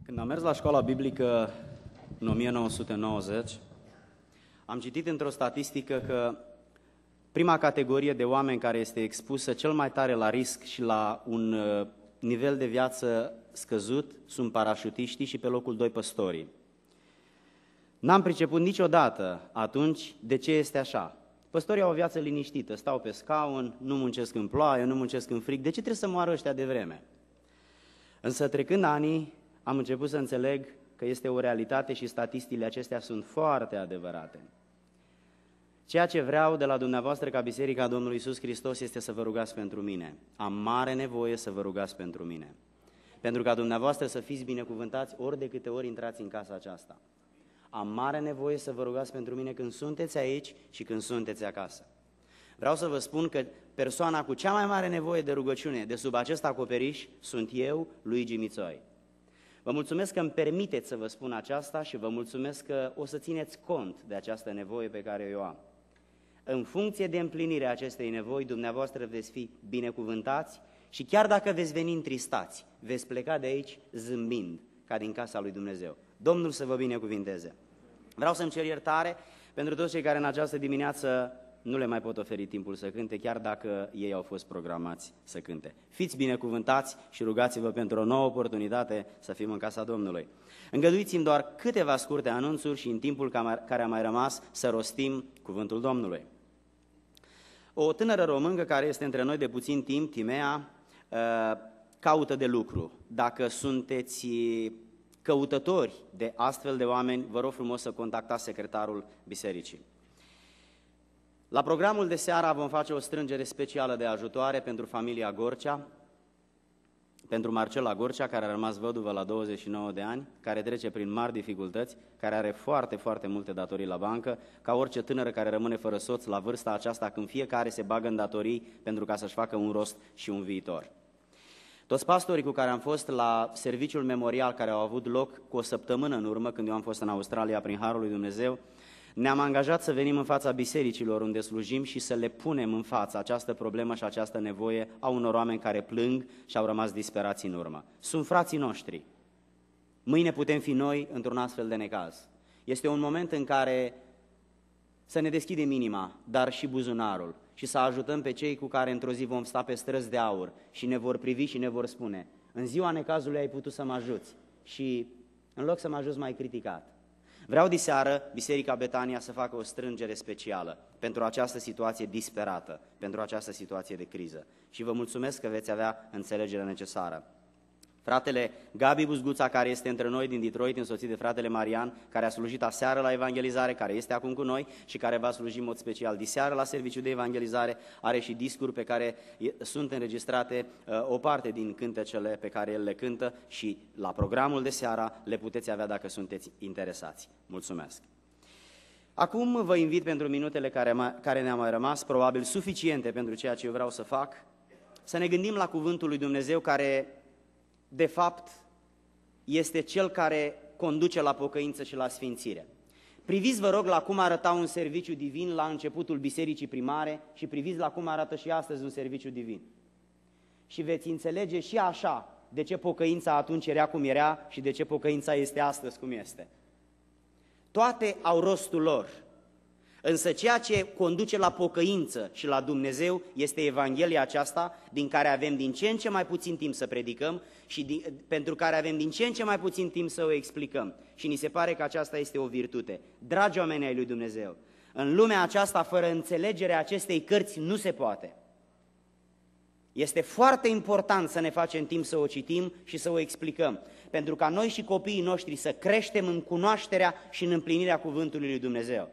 Când am mers la școala biblică în 1990, am citit într-o statistică că prima categorie de oameni care este expusă cel mai tare la risc și la un nivel de viață scăzut sunt parașutiștii și pe locul 2 păstorii. N-am priceput niciodată atunci de ce este așa. Păstorii au o viață liniștită, stau pe scaun, nu muncesc în ploaie, nu muncesc în frig. De ce trebuie să moară ăștia de vreme? Însă trecând anii, am început să înțeleg că este o realitate și statisticile acestea sunt foarte adevărate. Ceea ce vreau de la dumneavoastră ca Biserica Domnului Iisus Hristos este să vă rugați pentru mine. Am mare nevoie să vă rugați pentru mine. Pentru ca dumneavoastră să fiți binecuvântați ori de câte ori intrați în casa aceasta. Am mare nevoie să vă rugați pentru mine când sunteți aici și când sunteți acasă. Vreau să vă spun că persoana cu cea mai mare nevoie de rugăciune de sub acest acoperiș sunt eu, Luigi Mițoi. Vă mulțumesc că îmi permiteți să vă spun aceasta și vă mulțumesc că o să țineți cont de această nevoie pe care eu am. În funcție de împlinirea acestei nevoi, dumneavoastră veți fi binecuvântați și chiar dacă veți veni întristați, veți pleca de aici zâmbind, ca din casa lui Dumnezeu. Domnul să vă binecuvinteze. Vreau să-mi cer iertare pentru toți cei care în această dimineață nu le mai pot oferi timpul să cânte, chiar dacă ei au fost programați să cânte. Fiți binecuvântați și rugați-vă pentru o nouă oportunitate să fim în casa Domnului. Îngăduiți-mi doar câteva scurte anunțuri și în timpul care a mai rămas să rostim cuvântul Domnului. O tânără româncă care este între noi de puțin timp, Timea, caută de lucru. Dacă sunteți căutători de astfel de oameni, vă rog frumos să contactați secretarul bisericii. La programul de seară vom face o strângere specială de ajutoare pentru familia Gorcea, pentru Marcela Gorcea, care a rămas văduvă la 29 de ani, care trece prin mari dificultăți, care are foarte, foarte multe datorii la bancă, ca orice tânără care rămâne fără soț la vârsta aceasta, când fiecare se bagă în datorii pentru ca să-și facă un rost și un viitor. Toți pastorii cu care am fost la serviciul memorial, care au avut loc cu o săptămână în urmă, când eu am fost în Australia prin Harul lui Dumnezeu, ne-am angajat să venim în fața bisericilor unde slujim și să le punem în față această problemă și această nevoie a unor oameni care plâng și au rămas disperați în urmă. Sunt frații noștri. Mâine putem fi noi într-un astfel de necaz. Este un moment în care să ne deschidem inima, dar și buzunarul și să ajutăm pe cei cu care într-o zi vom sta pe străzi de aur și ne vor privi și ne vor spune: în ziua necazului ai putut să mă ajuți și în loc să mă ajuți m-ai criticat. Vreau diseară Biserica Betania să facă o strângere specială pentru această situație disperată, pentru această situație de criză. Și vă mulțumesc că veți avea înțelegerea necesară. Fratele Gabi Buzguța, care este între noi din Detroit, însoțit de fratele Marian, care a slujit aseară la evangelizare, care este acum cu noi și care va sluji în mod special diseară la serviciu de evangelizare, are și discuri pe care sunt înregistrate o parte din cântecele pe care el le cântă și la programul de seara le puteți avea dacă sunteți interesați. Mulțumesc! Acum vă invit pentru minutele care ne-au mai rămas, probabil suficiente pentru ceea ce eu vreau să fac, să ne gândim la cuvântul lui Dumnezeu care de fapt, este cel care conduce la pocăință și la sfințire. Priviți, vă rog, la cum arăta un serviciu divin la începutul bisericii primare și priviți la cum arată și astăzi un serviciu divin. Și veți înțelege și așa de ce pocăința atunci era cum era și de ce pocăința este astăzi cum este. Toate au rostul lor. Însă ceea ce conduce la pocăință și la Dumnezeu este Evanghelia aceasta, din care avem din ce în ce mai puțin timp să predicăm și pentru care avem din ce în ce mai puțin timp să o explicăm. Și ni se pare că aceasta este o virtute. Dragi oameni ai lui Dumnezeu, în lumea aceasta, fără înțelegerea acestei cărți, nu se poate. Este foarte important să ne facem timp să o citim și să o explicăm, pentru ca noi și copiii noștri să creștem în cunoașterea și în împlinirea cuvântului lui Dumnezeu.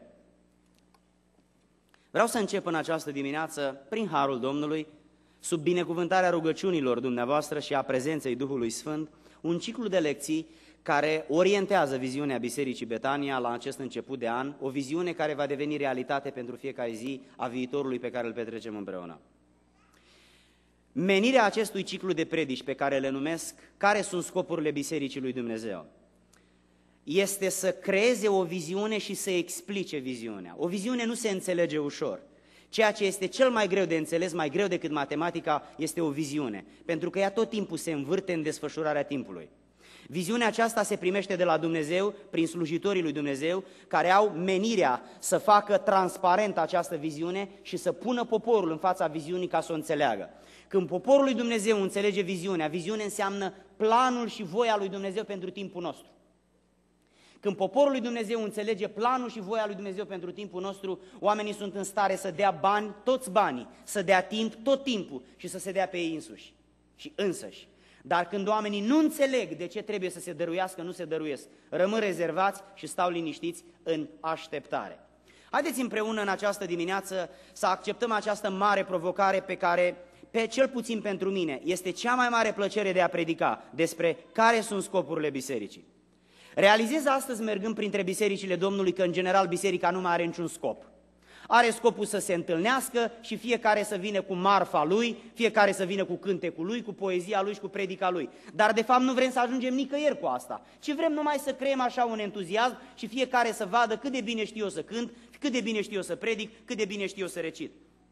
Vreau să încep în această dimineață, prin Harul Domnului, sub binecuvântarea rugăciunilor dumneavoastră și a prezenței Duhului Sfânt, un ciclu de lecții care orientează viziunea Bisericii Betania la acest început de an, o viziune care va deveni realitate pentru fiecare zi a viitorului pe care îl petrecem împreună. Menirea acestui ciclu de predici pe care le numesc "Care sunt scopurile Bisericii lui Dumnezeu?" este să creeze o viziune și să explice viziunea. O viziune nu se înțelege ușor. Ceea ce este cel mai greu de înțeles, mai greu decât matematica, este o viziune, pentru că ea tot timpul se învârte în desfășurarea timpului. Viziunea aceasta se primește de la Dumnezeu, prin slujitorii lui Dumnezeu, care au menirea să facă transparentă această viziune și să pună poporul în fața viziunii ca să o înțeleagă. Când poporul lui Dumnezeu înțelege viziunea, viziune înseamnă planul și voia lui Dumnezeu pentru timpul nostru. Când poporul lui Dumnezeu înțelege planul și voia lui Dumnezeu pentru timpul nostru, oamenii sunt în stare să dea bani, toți banii, să dea timp, tot timpul și să se dea pe ei însuși și însăși. Dar când oamenii nu înțeleg de ce trebuie să se dăruiască, nu se dăruiesc, rămân rezervați și stau liniștiți în așteptare. Haideți împreună în această dimineață să acceptăm această mare provocare pe care, cel puțin pentru mine, este cea mai mare plăcere de a predica despre care sunt scopurile bisericii. Realizez astăzi, mergând printre bisericile Domnului, că în general biserica nu mai are niciun scop. Are scopul să se întâlnească și fiecare să vină cu marfa lui, fiecare să vină cu cântecul lui, cu poezia lui și cu predica lui. Dar de fapt nu vrem să ajungem nicăieri cu asta, ci vrem numai să creăm așa un entuziasm și fiecare să vadă cât de bine știu eu să cânt, cât de bine știu eu să predic, cât de bine știu eu să recit.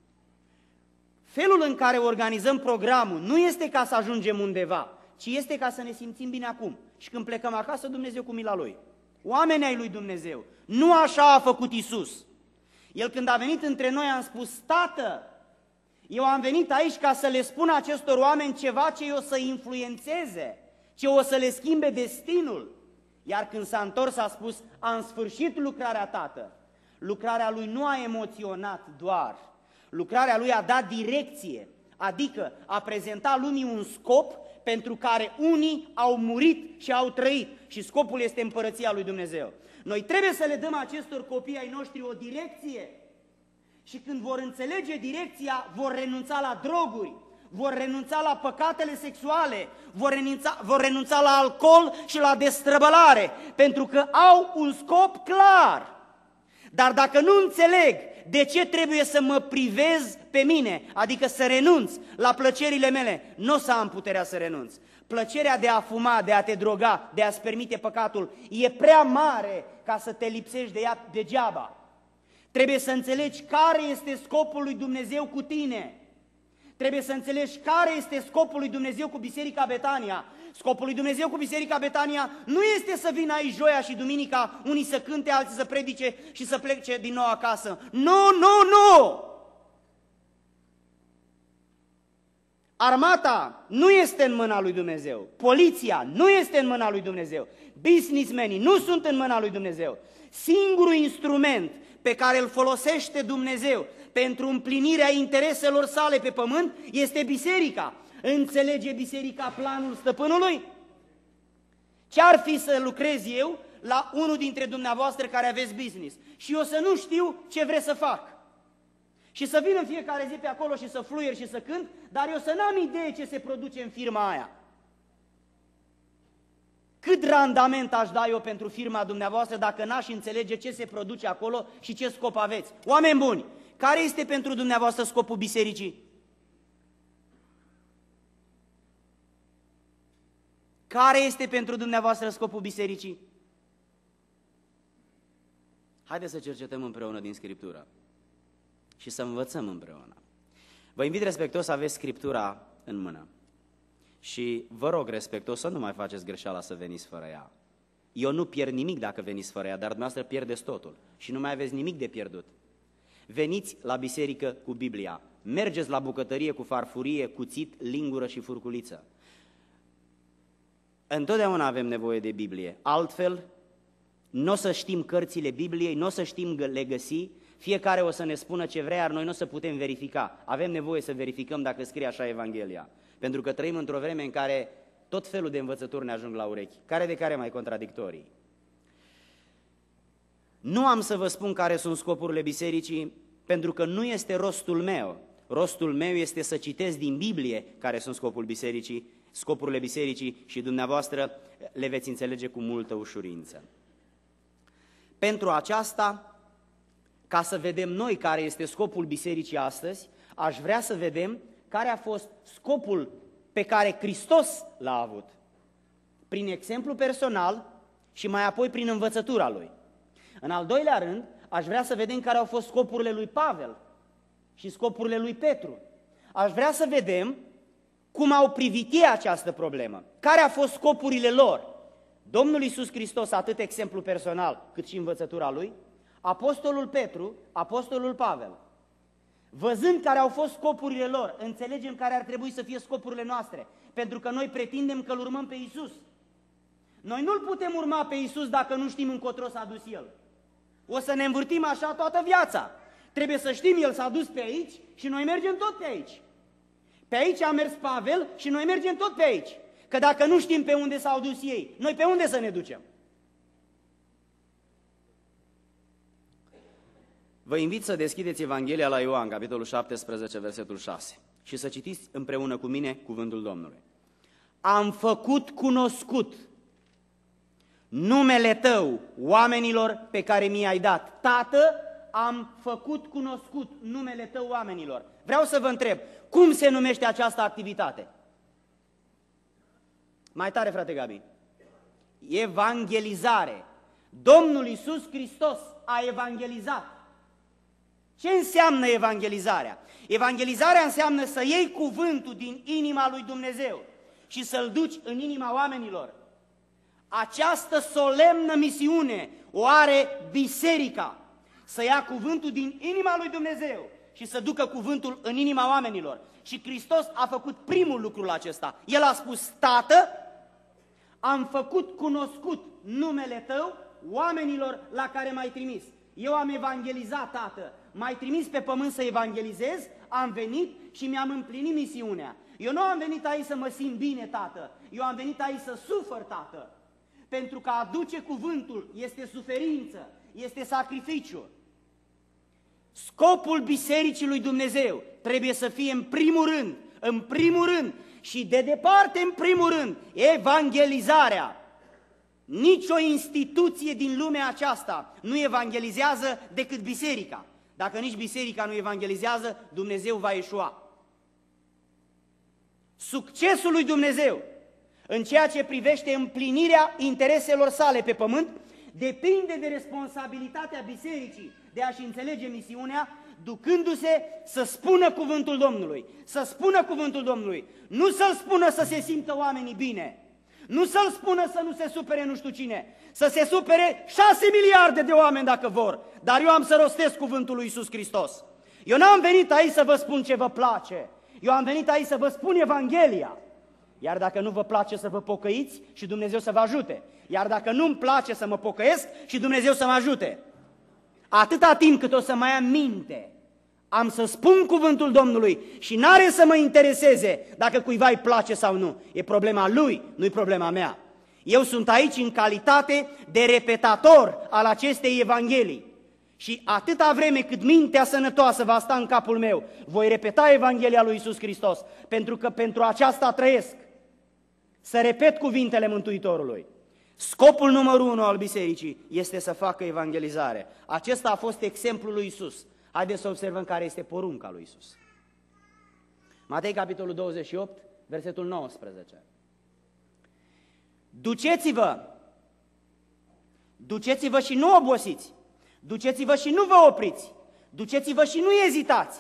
Felul în care organizăm programul nu este ca să ajungem undeva, ci este ca să ne simțim bine acum. Și când plecăm acasă, Dumnezeu cu mila Lui. Oamenii ai lui Dumnezeu. Nu așa a făcut Iisus. El când a venit între noi a spus: Tată, eu am venit aici ca să le spun acestor oameni ceva ce o să influențeze, ce o să le schimbe destinul. Iar când s-a întors a spus: am sfârșit lucrarea, Tată. Lucrarea Lui nu a emoționat doar. Lucrarea Lui a dat direcție, adică a prezentat lumii un scop pentru care unii au murit și au trăit. Și scopul este împărăția lui Dumnezeu. Noi trebuie să le dăm acestor copii ai noștri o direcție. Și când vor înțelege direcția, vor renunța la droguri, vor renunța la păcatele sexuale, vor renunța la alcool și la destrăbălare, pentru că au un scop clar. Dar dacă nu înțeleg de ce trebuie să mă privez pe mine, adică să renunț la plăcerile mele, nu o să am puterea să renunț. Plăcerea de a fuma, de a te droga, de a-ți permite păcatul, e prea mare ca să te lipsești de ea degeaba. Trebuie să înțelegi care este scopul lui Dumnezeu cu tine. Trebuie să înțelegi care este scopul lui Dumnezeu cu Biserica Betania. Scopul lui Dumnezeu cu Biserica Betania nu este să vină aici joia și duminica, unii să cânte, alții să predice și să plece din nou acasă. Nu, nu, nu! Armata nu este în mâna lui Dumnezeu. Poliția nu este în mâna lui Dumnezeu. Businessmenii nu sunt în mâna lui Dumnezeu. Singurul instrument pe care îl folosește Dumnezeu pentru împlinirea intereselor sale pe pământ este biserica. Înțelege biserica planul stăpânului? Ce-ar fi să lucrez eu la unul dintre dumneavoastră care aveți business și eu să nu știu ce vreți să fac? Și să vin în fiecare zi pe acolo și să fluier și să cânt, dar eu să n-am idee ce se produce în firma aia. Cât randament aș da eu pentru firma dumneavoastră dacă n-aș înțelege ce se produce acolo și ce scop aveți? Oameni buni, care este pentru dumneavoastră scopul bisericii? Care este pentru dumneavoastră scopul bisericii? Haideți să cercetăm împreună din Scriptură și să învățăm împreună. Vă invit respectuos să aveți Scriptura în mână și vă rog respectuos să nu mai faceți greșeala să veniți fără ea. Eu nu pierd nimic dacă veniți fără ea, dar dumneavoastră pierdeți totul și nu mai aveți nimic de pierdut. Veniți la biserică cu Biblia, mergeți la bucătărie cu farfurie, cuțit, lingură și furculiță. Întotdeauna avem nevoie de Biblie, altfel nu o să știm cărțile Bibliei, nu o să știm le găsi, fiecare o să ne spună ce vrea, iar noi nu o să putem verifica. Avem nevoie să verificăm dacă scrie așa Evanghelia, pentru că trăim într-o vreme în care tot felul de învățături ne ajung la urechi, care de care mai contradictorii. Nu am să vă spun care sunt scopurile bisericii, pentru că nu este rostul meu. Rostul meu este să citesc din Biblie care sunt scopurile bisericii și dumneavoastră le veți înțelege cu multă ușurință. Pentru aceasta, ca să vedem noi care este scopul bisericii astăzi, aș vrea să vedem care a fost scopul pe care Hristos l-a avut, prin exemplu personal și mai apoi prin învățătura Lui. În al doilea rând, aș vrea să vedem care au fost scopurile lui Pavel și scopurile lui Petru. Aș vrea să vedem cum au privit ei această problemă, care au fost scopurile lor Domnul Iisus Hristos, atât exemplu personal, cât și învățătura Lui, Apostolul Petru, Apostolul Pavel. Văzând care au fost scopurile lor, înțelegem care ar trebui să fie scopurile noastre, pentru că noi pretindem că îl urmăm pe Iisus. Noi nu-L putem urma pe Iisus dacă nu știm încotro s-a dus El. O să ne învârtim așa toată viața. Trebuie să știm, El s-a dus pe aici și noi mergem tot pe aici. Pe aici a mers Pavel și noi mergem tot pe aici. Că dacă nu știm pe unde s-au dus ei, noi pe unde să ne ducem? Vă invit să deschideți Evanghelia la Ioan, capitolul 17, versetul 6, și să citiți împreună cu mine cuvântul Domnului. Am făcut cunoscut numele Tău oamenilor pe care mi-ai dat. Tată, am făcut cunoscut numele Tău oamenilor. Vreau să vă întreb, cum se numește această activitate? Mai tare, frate Gabi. Evangelizare. Domnul Iisus Hristos a evangelizat. Ce înseamnă evangelizarea? Evangelizarea înseamnă să iei cuvântul din inima lui Dumnezeu și să-l duci în inima oamenilor. Această solemnă misiune o are biserica, să ia cuvântul din inima lui Dumnezeu și să ducă cuvântul în inima oamenilor. Și Hristos a făcut primul lucru acesta. El a spus, Tată, am făcut cunoscut numele Tău oamenilor la care m-ai trimis. Eu am evangelizat, Tată, m-ai trimis pe pământ să evangelizez, am venit și mi-am împlinit misiunea. Eu nu am venit aici să mă simt bine, Tată, eu am venit aici să sufăr, Tată. Pentru că a aduce cuvântul este suferință, este sacrificiu. Scopul Bisericii lui Dumnezeu trebuie să fie în primul rând și de departe în primul rând, evangelizarea. Nici o instituție din lumea aceasta nu evangelizează decât biserica. Dacă nici biserica nu evangelizează, Dumnezeu va eșua. Succesul lui Dumnezeu în ceea ce privește împlinirea intereselor sale pe pământ depinde de responsabilitatea bisericii de a-și înțelege misiunea, ducându-se să spună cuvântul Domnului. Să spună cuvântul Domnului. Nu să-l spună să se simtă oamenii bine. Nu să-l spună să nu se supere nu știu cine. Să se supere 6 miliarde de oameni dacă vor. Dar eu am să rostesc cuvântul lui Iisus Hristos. Eu n-am venit aici să vă spun ce vă place. Eu am venit aici să vă spun Evanghelia. Iar dacă nu vă place să vă pocăiți și Dumnezeu să vă ajute. Iar dacă nu-mi place să mă pocăiesc și Dumnezeu să mă ajute. Atâta timp cât o să mai am minte, am să spun cuvântul Domnului și n-are să mă intereseze dacă cuiva îi place sau nu. E problema lui, nu-i problema mea. Eu sunt aici în calitate de repetator al acestei Evanghelii. Și atâta vreme cât mintea sănătoasă va sta în capul meu, voi repeta Evanghelia lui Iisus Hristos, pentru că pentru aceasta trăiesc. Să repet cuvintele Mântuitorului. Scopul numărul 1 al bisericii este să facă evangelizare. Acesta a fost exemplul lui Iisus. Haideți să observăm care este porunca lui Iisus. Matei, capitolul 28, versetul 19. Duceți-vă și nu obosiți, duceți-vă și nu vă opriți, duceți-vă și nu ezitați,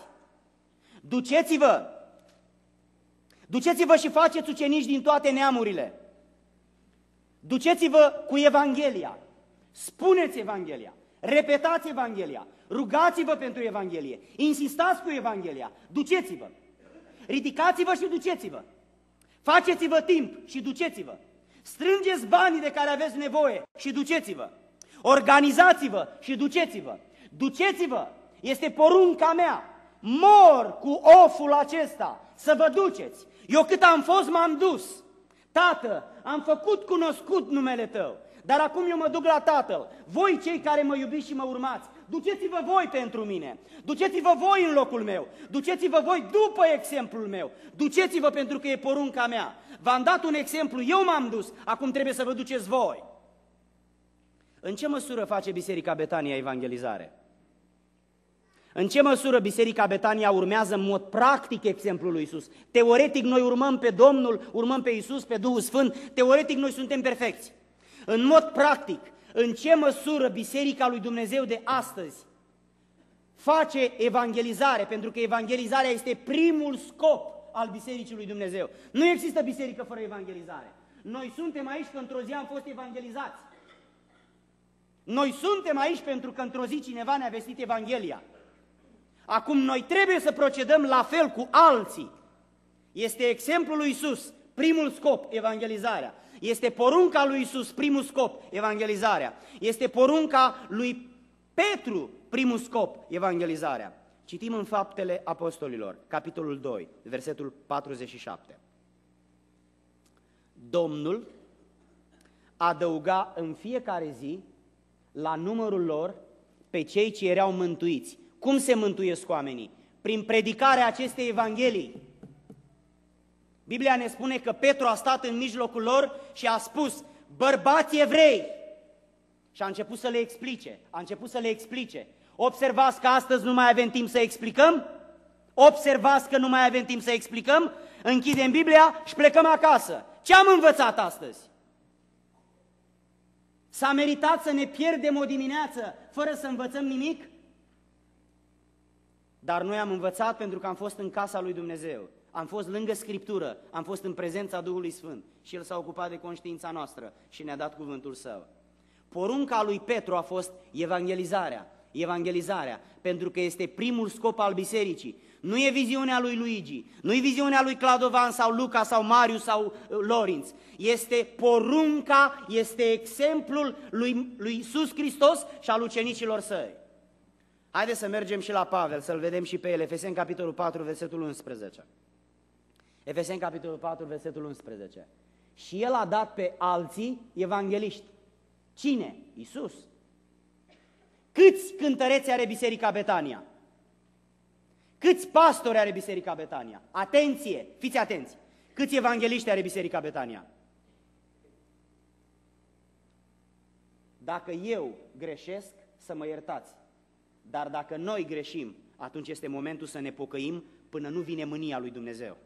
duceți-vă și faceți ucenici din toate neamurile, duceți-vă cu Evanghelia, spuneți Evanghelia, repetați Evanghelia, rugați-vă pentru Evanghelie, insistați cu Evanghelia, duceți-vă, ridicați-vă și duceți-vă, faceți-vă timp și duceți-vă, strângeți banii de care aveți nevoie și duceți-vă, organizați-vă și duceți-vă, duceți-vă, este porunca mea, mor cu oful acesta, să vă duceți. Eu cât am fost m-am dus, Tată, am făcut cunoscut numele Tău, dar acum eu mă duc la Tatăl. Voi cei care mă iubiți și mă urmați, duceți-vă voi pentru mine, duceți-vă voi în locul meu, duceți-vă voi după exemplul meu, duceți-vă pentru că e porunca mea. V-am dat un exemplu, eu m-am dus, acum trebuie să vă duceți voi. În ce măsură face Biserica Betania evangelizare? În ce măsură Biserica Betania urmează în mod practic exemplul lui Iisus? Teoretic noi urmăm pe Domnul, urmăm pe Iisus, pe Duhul Sfânt, teoretic noi suntem perfecți. În mod practic, în ce măsură Biserica lui Dumnezeu de astăzi face evangelizare? Pentru că evangelizarea este primul scop al Bisericii lui Dumnezeu. Nu există biserică fără evangelizare. Noi suntem aici că într-o zi am fost evangelizați. Noi suntem aici pentru că într-o zi cineva ne-a vestit Evanghelia. Acum noi trebuie să procedăm la fel cu alții. Este exemplul lui Iisus, primul scop, evangelizarea. Este porunca lui Iisus, primul scop, evangelizarea. Este porunca lui Petru, primul scop, evangelizarea. Citim în Faptele Apostolilor, capitolul 2, versetul 47. Domnul adăuga în fiecare zi la numărul lor pe cei ce erau mântuiți. Cum se mântuiesc oamenii? Prin predicarea acestei Evanghelii. Biblia ne spune că Petru a stat în mijlocul lor și a spus: bărbați evrei! Și a început să le explice. Observați că astăzi nu mai avem timp să explicăm? Observați că nu mai avem timp să explicăm? Închidem Biblia și plecăm acasă. Ce am învățat astăzi? S-a meritat să ne pierdem o dimineață fără să învățăm nimic? Dar noi am învățat pentru că am fost în casa lui Dumnezeu. Am fost lângă Scriptură, am fost în prezența Duhului Sfânt și El s-a ocupat de conștiința noastră și ne-a dat cuvântul Său. Porunca lui Petru a fost evangelizarea, pentru că este primul scop al bisericii. Nu e viziunea lui Luigi, nu e viziunea lui Cladovan sau Luca sau Marius sau Lorinț. Este porunca, este exemplul lui Iisus Hristos și al ucenicilor Săi. Haideți să mergem și la Pavel, să-l vedem și pe el. Efeseni, capitolul 4, versetul 11. Efeseni, capitolul 4, versetul 11. Și el a dat pe alții evangeliști. Cine? Iisus. Câți cântăreți are Biserica Betania? Câți pastori are Biserica Betania? Atenție, fiți atenți. Câți evangeliști are Biserica Betania? Dacă eu greșesc, să mă iertați. Dar dacă noi greșim, atunci este momentul să ne pocăim până nu vine mânia lui Dumnezeu.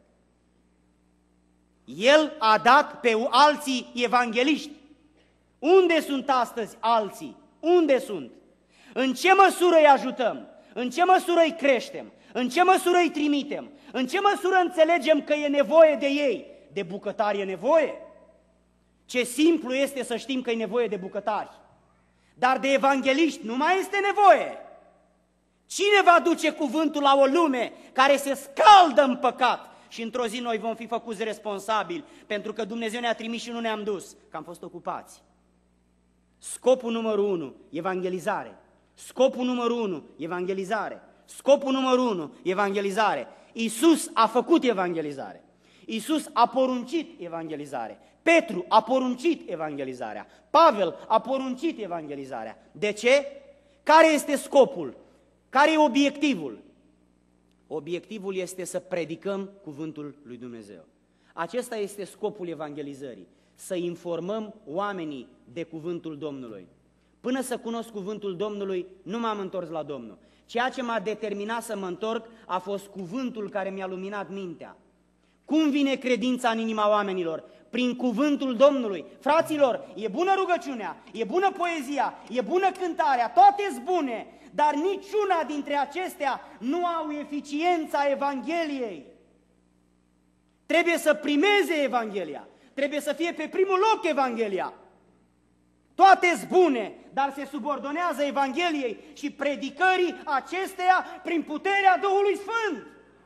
El a dat pe alții evangeliști. Unde sunt astăzi alții? Unde sunt? În ce măsură îi ajutăm? În ce măsură îi creștem? În ce măsură îi trimitem? În ce măsură înțelegem că e nevoie de ei? De bucătari e nevoie? Ce simplu este să știm că e nevoie de bucătari. Dar de evangeliști nu mai este nevoie. Cine va duce cuvântul la o lume care se scaldă în păcat? Și într-o zi noi vom fi făcuți responsabili, pentru că Dumnezeu ne-a trimis și nu ne-am dus, că am fost ocupați. Scopul numărul 1, evangelizare. Scopul numărul 1, evangelizare. Scopul numărul 1, evangelizare. Iisus a făcut evangelizare. Iisus a poruncit evangelizare. Petru a poruncit evangelizarea. Pavel a poruncit evangelizarea. De ce? Care este scopul? Care e obiectivul? Obiectivul este să predicăm cuvântul lui Dumnezeu. Acesta este scopul evangelizării. Să informăm oamenii de cuvântul Domnului. Până să cunosc cuvântul Domnului, nu m-am întors la Domnul. Ceea ce m-a determinat să mă întorc a fost cuvântul care mi-a luminat mintea. Cum vine credința în inima oamenilor? Prin cuvântul Domnului. Fraților, e bună rugăciunea, e bună poezia, e bună cântarea, toate-s bune, dar niciuna dintre acestea nu au eficiența Evangheliei. Trebuie să primeze Evanghelia, trebuie să fie pe primul loc Evanghelia. Toate-s bune, dar se subordonează Evangheliei și predicării acesteia prin puterea Duhului Sfânt.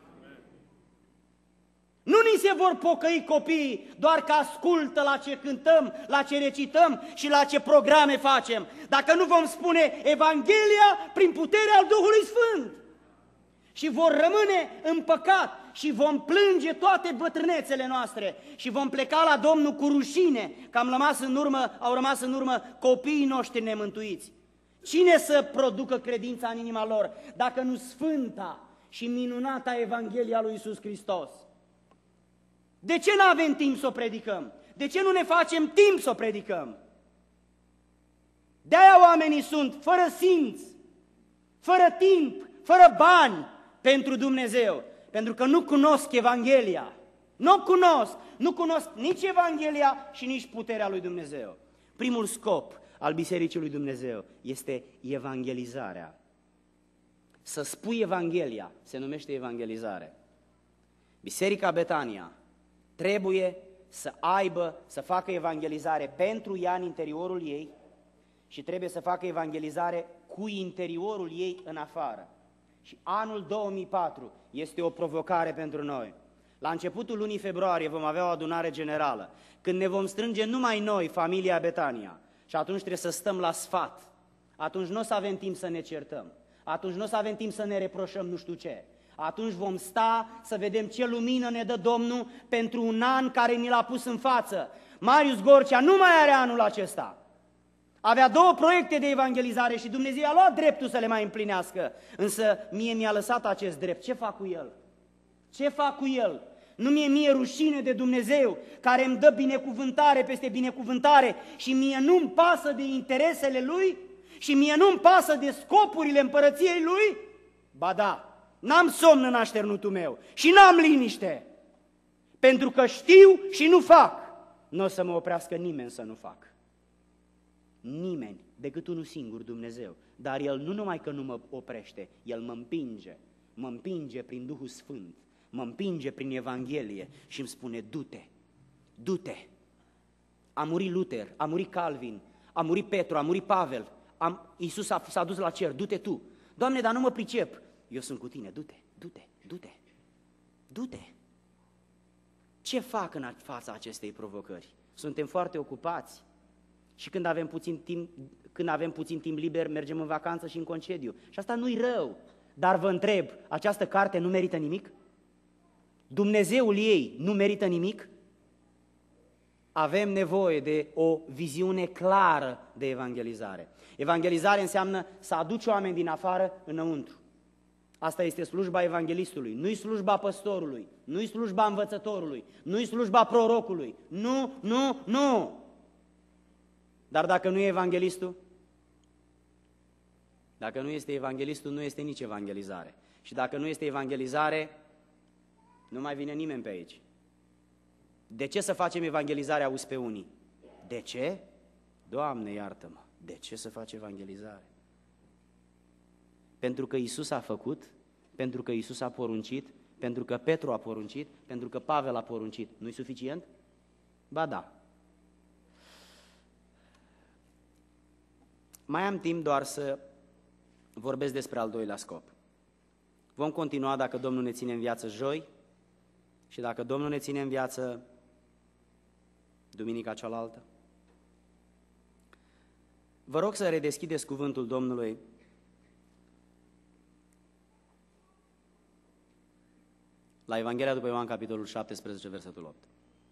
Nu ni se vor pocăi copiii doar că ascultă la ce cântăm, la ce recităm și la ce programe facem, dacă nu vom spune Evanghelia prin puterea Duhului Sfânt. Și vor rămâne în păcat și vom plânge toate bătrânețele noastre și vom pleca la Domnul cu rușine că au rămas în urmă copiii noștri nemântuiți. Cine să producă credința în inima lor dacă nu sfânta și minunata Evanghelia lui Iisus Hristos? De ce nu avem timp să o predicăm? De ce nu ne facem timp să o predicăm? De-aia oamenii sunt fără simț, fără timp, fără bani pentru Dumnezeu, pentru că nu cunosc Evanghelia. Nu cunosc nici Evanghelia și nici puterea lui Dumnezeu. Primul scop al Bisericii lui Dumnezeu este evangelizarea. Să spui Evanghelia se numește evangelizare. Biserica Betania trebuie să facă evangelizare pentru ea în interiorul ei și trebuie să facă evangelizare cu interiorul ei în afară. Și anul 2004 este o provocare pentru noi. La începutul lunii februarie vom avea o adunare generală, când ne vom strânge numai noi, familia Betania, și atunci trebuie să stăm la sfat. Atunci nu o să avem timp să ne certăm, atunci nu o să avem timp să ne reproșăm nu știu ce. Atunci vom sta să vedem ce lumină ne dă Domnul pentru un an care ni l-a pus în față. Marius Gorcea nu mai are anul acesta. Avea 2 proiecte de evangelizare și Dumnezeu a luat dreptul să le mai împlinească. Însă mie mi-a lăsat acest drept. Ce fac cu el? Ce fac cu el? Nu mie rușine de Dumnezeu care îmi dă binecuvântare peste binecuvântare și mie nu-mi pasă de interesele Lui și mie nu-mi pasă de scopurile împărăției Lui? Ba da, n-am somn în așternutul meu și n-am liniște, pentru că știu și nu fac. Nu o să mă oprească nimeni să nu fac. Nimeni, decât unul singur, Dumnezeu. Dar El nu numai că nu mă oprește, El mă împinge prin Duhul Sfânt, mă împinge prin Evanghelie și îmi spune, du-te, du-te. A murit Luther, a murit Calvin, a murit Petru, a murit Pavel, Iisus s-a dus la cer, du-te tu. Doamne, dar nu mă pricep. Eu sunt cu tine, du-te, du-te, du-te, du-te. Ce fac în fața acestei provocări? Suntem foarte ocupați și când avem puțin timp liber, mergem în vacanță și în concediu. Și asta nu-i rău, dar vă întreb, această carte nu merită nimic? Dumnezeul ei nu merită nimic? Avem nevoie de o viziune clară de evangelizare. Evangelizare înseamnă să aduci oameni din afară înăuntru. Asta este slujba evanghelistului, nu-i slujba păstorului, nu-i slujba învățătorului, nu-i slujba prorocului. Nu, nu, nu! Dar dacă nu e evanghelistul? Dacă nu este evanghelistul, nu este nici evangelizare. Și dacă nu este evangelizare, nu mai vine nimeni pe aici. De ce să facem evangelizare, auzi pe unii? De ce? Doamne, iartă-mă! De ce să faci evangelizare? Pentru că Iisus a făcut, pentru că Iisus a poruncit, pentru că Petru a poruncit, pentru că Pavel a poruncit. Nu-i suficient? Ba da. Mai am timp doar să vorbesc despre al doilea scop. Vom continua dacă Domnul ne ține în viață joi și dacă Domnul ne ține în viață duminica cealaltă. Vă rog să redeschideți cuvântul Domnului la Evanghelia după Ioan, capitolul 17, versetul 8.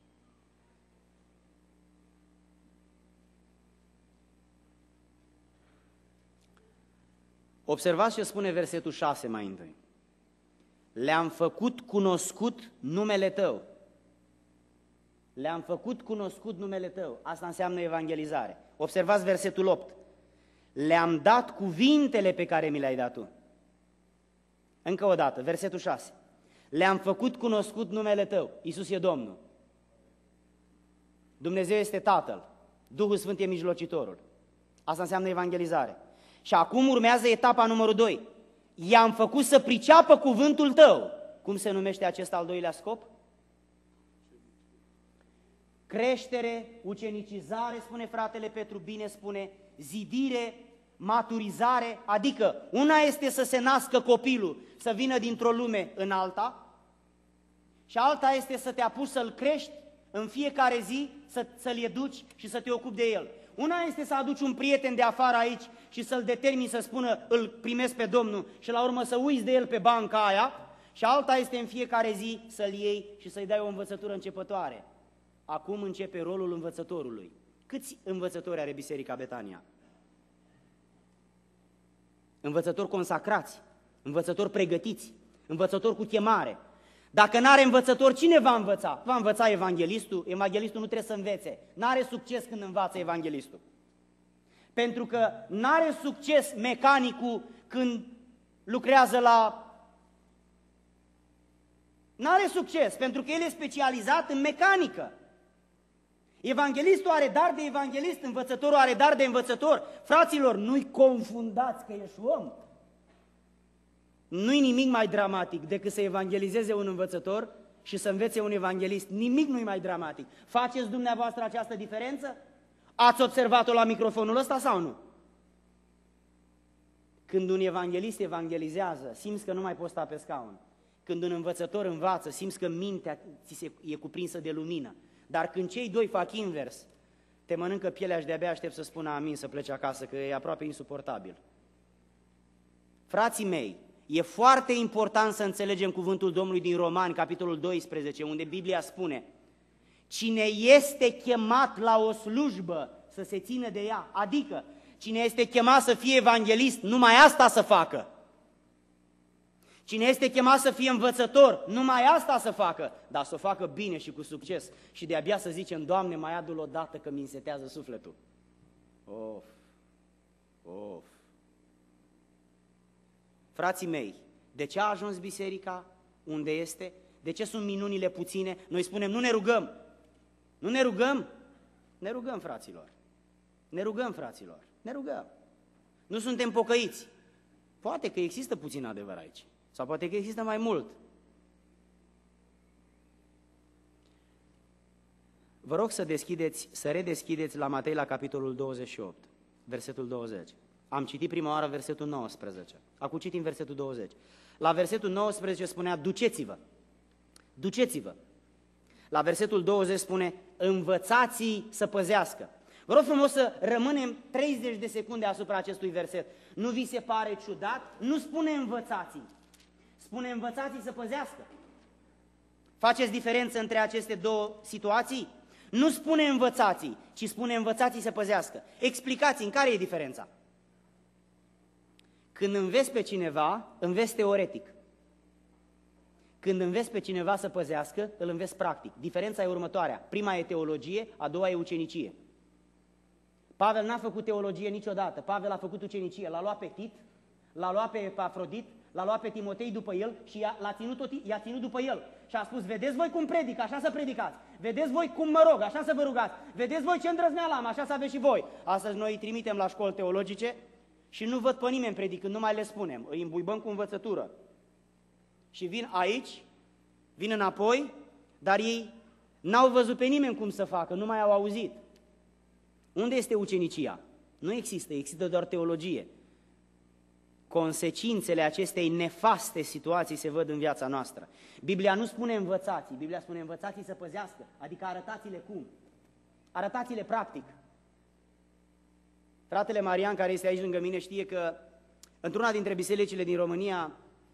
Observați ce spune versetul 6 mai întâi. Le-am făcut cunoscut numele Tău. Le-am făcut cunoscut numele Tău. Asta înseamnă evangelizare. Observați versetul 8. Le-am dat cuvintele pe care mi le-ai dat Tu. Încă o dată, versetul 6. Le-am făcut cunoscut numele Tău. Iisus e Domnul. Dumnezeu este Tatăl. Duhul Sfânt e mijlocitorul. Asta înseamnă evangelizare. Și acum urmează etapa numărul 2. I-am făcut să priceapă cuvântul Tău. Cum se numește acest al doilea scop? Creștere, ucenicizare, spune fratele Petru, bine spune, zidire, maturizare, adică una este să se nască copilul, să vină dintr-o lume în alta, și alta este să te apuci să-l crești în fiecare zi, să-l educi și să te ocupi de el. Una este să aduci un prieten de afară aici și să-l determini să spună, îl primesc pe Domnul și la urmă să uiți de el pe banca aia, și alta este în fiecare zi să-l iei și să-i dai o învățătură începătoare. Acum începe rolul învățătorului. Câți învățători are Biserica Betania? Învățători consacrați, învățători pregătiți, învățători cu chemare. Dacă n-are învățător, cine va învăța? Va învăța evanghelistul? Evanghelistul nu trebuie să învețe. N-are succes când învață evanghelistul. Pentru că n-are succes mecanicul când lucrează la... N-are succes, pentru că el e specializat în mecanică. Evanghelistul are dar de evanghelist, învățătorul are dar de învățător. Fraților, nu-i confundați că ești om. Nu-i nimic mai dramatic decât să evangelizeze un învățător și să învețe un evanghelist. Nimic nu-i mai dramatic. Faceți dumneavoastră această diferență? Ați observat-o la microfonul ăsta sau nu? Când un evanghelist evangelizează, simți că nu mai poți sta pe scaun. Când un învățător învață, simți că mintea e cuprinsă de lumină. Dar când cei doi fac invers, te mănâncă pielea și de-abia aștept să spună amin, să pleci acasă, că e aproape insuportabil. Frații mei, e foarte important să înțelegem cuvântul Domnului din Romani, capitolul 12, unde Biblia spune: cine este chemat la o slujbă să se țină de ea, adică cine este chemat să fie evanghelist, numai asta să facă. Cine este chemat să fie învățător, numai asta să facă, dar să o facă bine și cu succes. Și de-abia să zicem: Doamne, mai adu-l odată că mi însetează sufletul. Of, of. Frații mei, de ce a ajuns biserica unde este? De ce sunt minunile puține? Noi spunem: nu ne rugăm. Nu ne rugăm? Ne rugăm, fraților. Ne rugăm, fraților. Ne rugăm. Nu suntem pocăiți. Poate că există puțin adevăr aici. Sau poate că există mai mult. Vă rog să redeschideți la Matei la capitolul 28, versetul 20. Am citit prima oară versetul 19. Acum citim versetul 20. La versetul 19 spunea: duceți-vă. Duceți-vă. La versetul 20 spune: învățați-i să păzească. Vă rog frumos să rămânem 30 de secunde asupra acestui verset. Nu vi se pare ciudat? Nu spune învățați-i. Spune învățați-i să păzească. Faceți diferență între aceste două situații? Nu spune învățați-i, ci spune învățați-i să păzească. Explicați-mi care e diferența. Când înveți pe cineva, înveți teoretic. Când înveți pe cineva să păzească, îl înveți practic. Diferența e următoarea. Prima e teologie, a doua e ucenicie. Pavel n-a făcut teologie niciodată. Pavel a făcut ucenicie. L-a luat pe Tit, l-a luat pe Epafrodit, l-a luat pe Timotei după el și i-a ținut după el. Și a spus: vedeți voi cum predic, așa să predicați. Vedeți voi cum mă rog, așa să vă rugați. Vedeți voi ce îndrăzneală am, așa să aveți și voi. Astăzi noi îi trimitem la școli teologice și nu văd pe nimeni predicând, nu mai le spunem. Îi îmbuibăm cu învățătură. Și vin aici, vin înapoi, dar ei n-au văzut pe nimeni cum să facă, nu mai au auzit. Unde este ucenicia? Nu există, există doar teologie. Consecințele acestei nefaste situații se văd în viața noastră. Biblia nu spune învățați, Biblia spune învățați să păzească, adică arătați-le cum. Arătați-le practic. Fratele Marian, care este aici lângă mine, știe că într-una dintre bisericile din România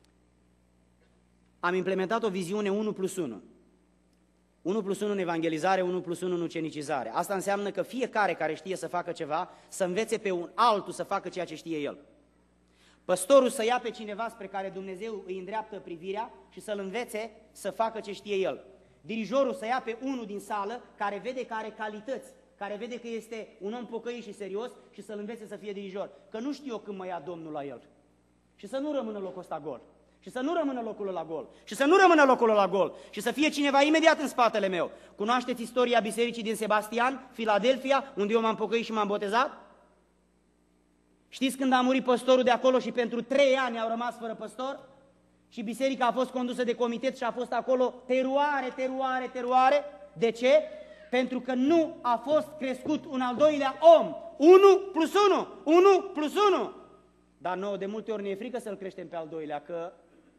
am implementat o viziune 1+1. 1+1 în evangelizare, 1+1 în ucenicizare. Asta înseamnă că fiecare care știe să facă ceva, să învețe pe un altul să facă ceea ce știe el. Păstorul să ia pe cineva spre care Dumnezeu îi îndreaptă privirea și să-l învețe să facă ce știe el. Dirijorul să ia pe unul din sală care vede că are calități, care vede că este un om pocăit și serios și să-l învețe să fie dirijor. Că nu știu eu când mă ia Domnul la el. Și să nu rămână locul ăsta gol. Și să nu rămână locul ăla gol. Și să nu rămână locul ăla gol. Și să fie cineva imediat în spatele meu. Cunoașteți istoria bisericii din Sebastian, Filadelfia, unde eu m-am pocăit și m-am botezat? Știți când a murit păstorul de acolo și pentru 3 ani au rămas fără păstor? Și biserica a fost condusă de comitet și a fost acolo teroare, teroare, teroare. De ce? Pentru că nu a fost crescut un al doilea om. 1+1, 1+1. Dar nouă de multe ori ne e frică să-l creștem pe al doilea, că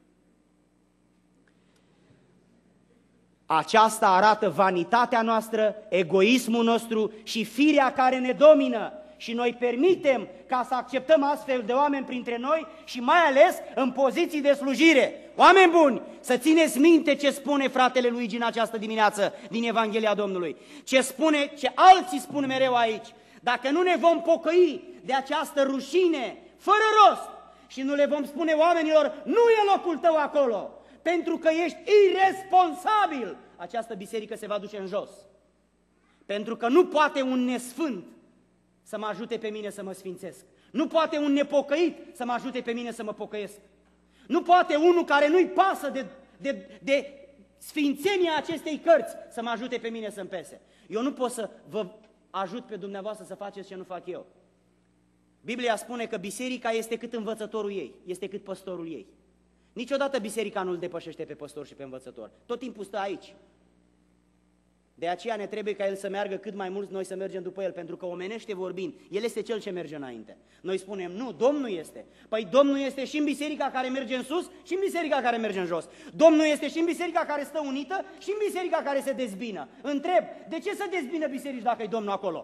aceasta arată vanitatea noastră, egoismul nostru și firea care ne domină. Și noi permitem ca să acceptăm astfel de oameni printre noi și mai ales în poziții de slujire. Oameni buni, să țineți minte ce spune fratele Luigi în această dimineață din Evanghelia Domnului. Ce alții spun mereu aici. Dacă nu ne vom pocăi de această rușine fără rost și nu le vom spune oamenilor: nu e locul tău acolo, pentru că ești iresponsabil, această biserică se va duce în jos. Pentru că nu poate un nesfânt să mă ajute pe mine să mă sfințesc. Nu poate un nepocăit să mă ajute pe mine să mă pocăiesc. Nu poate unul care nu-i pasă de sfințenia acestei cărți să mă ajute pe mine să-mi pese. Eu nu pot să vă ajut pe dumneavoastră să faceți ce nu fac eu. Biblia spune că biserica este cât învățătorul ei, este cât păstorul ei. Niciodată biserica nu îl depășește pe păstor și pe învățător. Tot timpul stă aici. De aceea ne trebuie ca el să meargă cât mai mult, noi să mergem după el, pentru că omenește vorbind, el este cel ce merge înainte. Noi spunem, nu, Domnul este. Păi Domnul este și în biserica care merge în sus și în biserica care merge în jos. Domnul este și în biserica care stă unită și în biserica care se dezbină. Întreb, de ce să dezbină biserici dacă e Domnul acolo?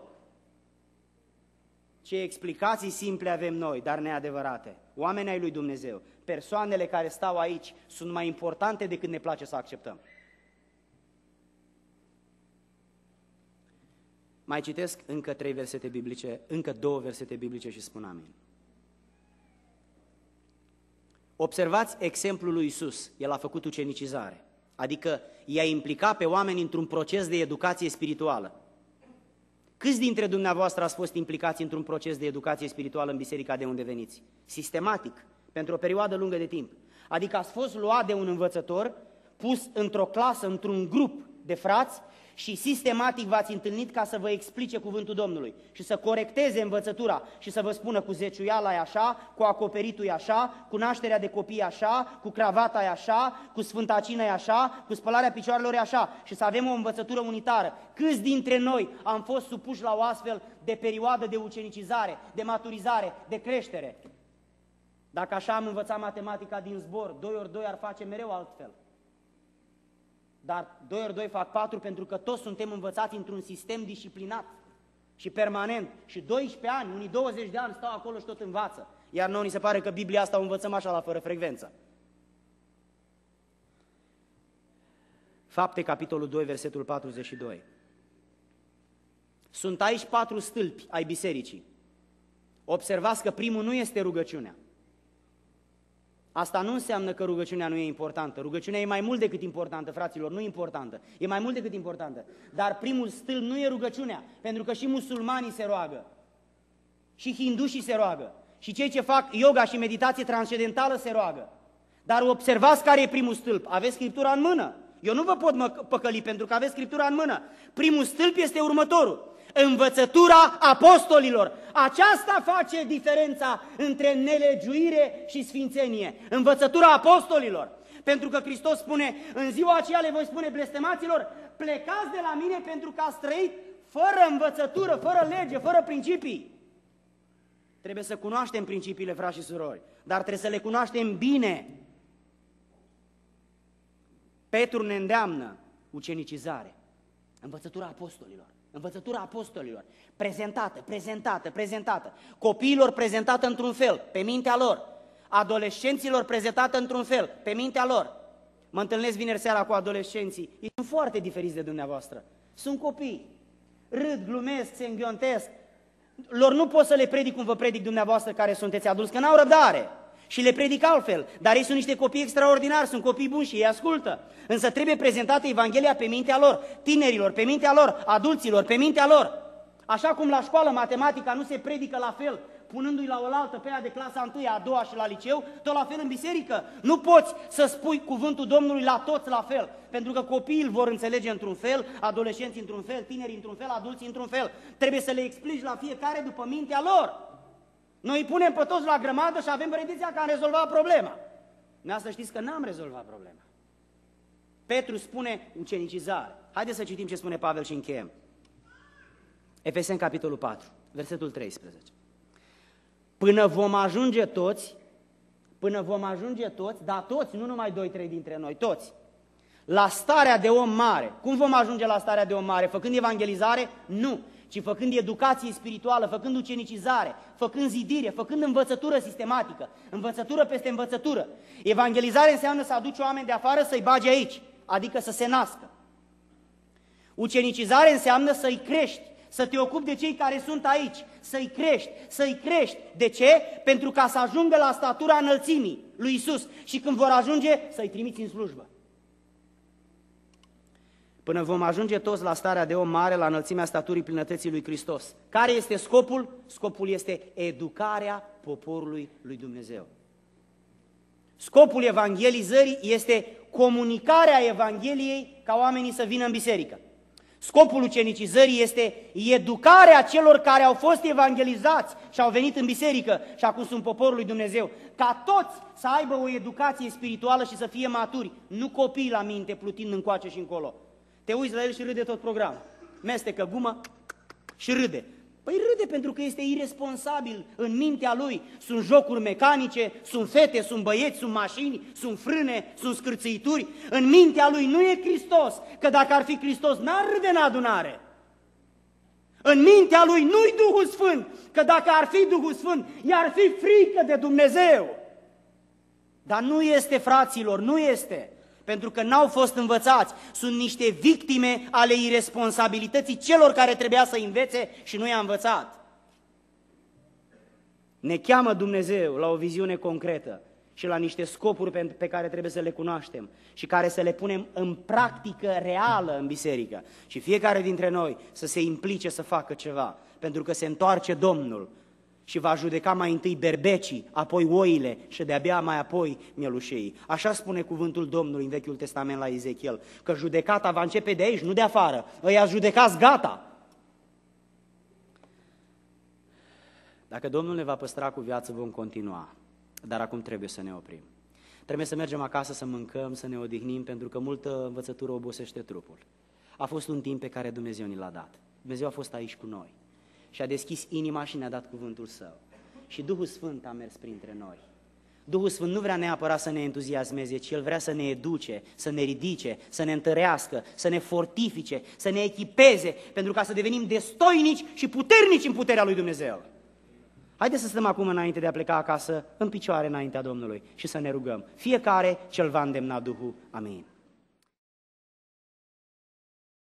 Ce explicații simple avem noi, dar neadevărate. Oamenii ai lui Dumnezeu, persoanele care stau aici sunt mai importante decât ne place să acceptăm. Mai citesc încă 3 versete biblice, încă 2 versete biblice și spun amin. Observați exemplul lui Iisus, el a făcut ucenicizare, adică i-a implicat pe oameni într-un proces de educație spirituală. Câți dintre dumneavoastră ați fost implicați într-un proces de educație spirituală în biserica de unde veniți? Sistematic, pentru o perioadă lungă de timp. Adică ați fost luat de un învățător, pus într-o clasă, într-un grup de frați și sistematic v-ați întâlnit ca să vă explice cuvântul Domnului și să corecteze învățătura și să vă spună cu zeciuiala e așa, cu acoperitul e așa, cu nașterea de copii e așa, cu cravata e așa, cu sfânta cină e așa, cu spălarea picioarelor e așa și să avem o învățătură unitară. Câți dintre noi am fost supuși la o astfel de perioadă de ucenicizare, de maturizare, de creștere? Dacă așa am învățat matematica din zbor, 2 ori 2 ar face mereu altfel. Dar 2 ori 2 fac 4 pentru că toți suntem învățați într-un sistem disciplinat și permanent. Și 12 ani, unii 20 de ani stau acolo și tot învață. Iar nouă ni se pare că Biblia asta o învățăm așa la fără frecvență. Fapte, capitolul 2, versetul 42. Sunt aici 4 stâlpi ai bisericii. Observați că primul nu este rugăciunea. Asta nu înseamnă că rugăciunea nu e importantă. Rugăciunea e mai mult decât importantă, fraților, nu importantă. E mai mult decât importantă. Dar primul stâlp nu e rugăciunea, pentru că și musulmanii se roagă, și hindușii se roagă, și cei ce fac yoga și meditație transcendentală se roagă. Dar observați care e primul stâlp. Aveți Scriptura în mână. Eu nu vă pot păcăli pentru că aveți Scriptura în mână. Primul stâlp este următorul. Învățătura apostolilor. Aceasta face diferența între nelegiuire și sfințenie. Învățătura apostolilor. Pentru că Hristos spune, în ziua aceea le voi spune blestemaților, plecați de la mine pentru că ați trăit fără învățătură, fără lege, fără principii. Trebuie să cunoaștem principiile, frați și surori, dar trebuie să le cunoaștem bine. Petru ne îndeamnă ucenicizare. Învățătura apostolilor. Învățătura apostolilor, prezentată, copiilor prezentată într-un fel, pe mintea lor, adolescenților prezentată într-un fel, pe mintea lor. Mă întâlnesc vineri seara cu adolescenții, ei sunt foarte diferiți de dumneavoastră, sunt copii, râd, glumesc, se înghiontesc, lor nu pot să le predic cum vă predic dumneavoastră care sunteți adulți, că n-au răbdare. Și le predic altfel, dar ei sunt niște copii extraordinari, sunt copii buni și ei ascultă. Însă trebuie prezentată Evanghelia pe mintea lor, tinerilor, pe mintea lor, adulților, pe mintea lor. Așa cum la școală matematica nu se predică la fel, punându-i la oaltă pe aia de clasa 1, a 2 și la liceu, tot la fel în biserică. Nu poți să spui cuvântul Domnului la toți la fel, pentru că copiii îl vor înțelege într-un fel, adolescenții într-un fel, tinerii într-un fel, adulții într-un fel. Trebuie să le explici la fiecare după mintea lor. Noi îi punem pe toți la grămadă și avem pretenția că am rezolvat problema. Noi să știți că n-am rezolvat problema. Petru spune ucenicizare. Haideți să citim ce spune Pavel și încheiem. Efeseni, capitolul 4, versetul 13. Până vom ajunge toți, dar toți, nu numai 2-3 dintre noi, toți, la starea de om mare. Cum vom ajunge la starea de om mare? Făcând evangelizare? Nu. Ci făcând educație spirituală, făcând ucenicizare, făcând zidire, făcând învățătură sistematică, învățătură peste învățătură. Evangelizare înseamnă să aduci oameni de afară să-i bagi aici, adică să se nască. Ucenicizare înseamnă să-i crești, să te ocupi de cei care sunt aici, să-i crești. De ce? Pentru ca să ajungă la statura înălțimii lui Iisus și când vor ajunge, să-i trimiți în slujbă. Până vom ajunge toți la starea de om mare, la înălțimea staturii plinătății lui Hristos. Care este scopul? Scopul este educarea poporului lui Dumnezeu. Scopul evangelizării este comunicarea Evangheliei ca oamenii să vină în biserică. Scopul ucenicizării este educarea celor care au fost evangelizați și au venit în biserică și acum sunt poporul lui Dumnezeu, ca toți să aibă o educație spirituală și să fie maturi, nu copii la minte plutind încoace și încolo. Te uiți la el și râde tot programul, mestecă gumă și râde. Păi râde pentru că este iresponsabil în mintea lui. Sunt jocuri mecanice, sunt fete, sunt băieți, sunt mașini, sunt frâne, sunt scârțâituri. În mintea lui nu e Hristos, că dacă ar fi Hristos n-ar râde în adunare. În mintea lui nu-i Duhul Sfânt, că dacă ar fi Duhul Sfânt, i-ar fi frică de Dumnezeu. Dar nu este, fraților, nu este. Pentru că n-au fost învățați, sunt niște victime ale iresponsabilității celor care trebuia să învețe și nu i-a învățat. Ne cheamă Dumnezeu la o viziune concretă și la niște scopuri pe care trebuie să le cunoaștem și care să le punem în practică reală în biserică. Și fiecare dintre noi să se implice să facă ceva, pentru că se întoarce Domnul și va judeca mai întâi berbecii, apoi oile și de-abia mai apoi mielușeii. Așa spune cuvântul Domnului în Vechiul Testament la Ezechiel, că judecata va începe de aici, nu de afară. Ăia judecați, gata! Dacă Domnul ne va păstra cu viață, vom continua, dar acum trebuie să ne oprim. Trebuie să mergem acasă să mâncăm, să ne odihnim, pentru că multă învățătură obosește trupul. A fost un timp pe care Dumnezeu ni l-a dat. Dumnezeu a fost aici cu noi și a deschis inima și ne-a dat cuvântul Său. Și Duhul Sfânt a mers printre noi. Duhul Sfânt nu vrea neapărat să ne entuziasmeze, ci El vrea să ne educe, să ne ridice, să ne întărească, să ne fortifice, să ne echipeze, pentru ca să devenim destoinici și puternici în puterea lui Dumnezeu. Haideți să stăm acum înainte de a pleca acasă, în picioare înaintea Domnului și să ne rugăm. Fiecare ce-l va îndemna Duhul. Amin.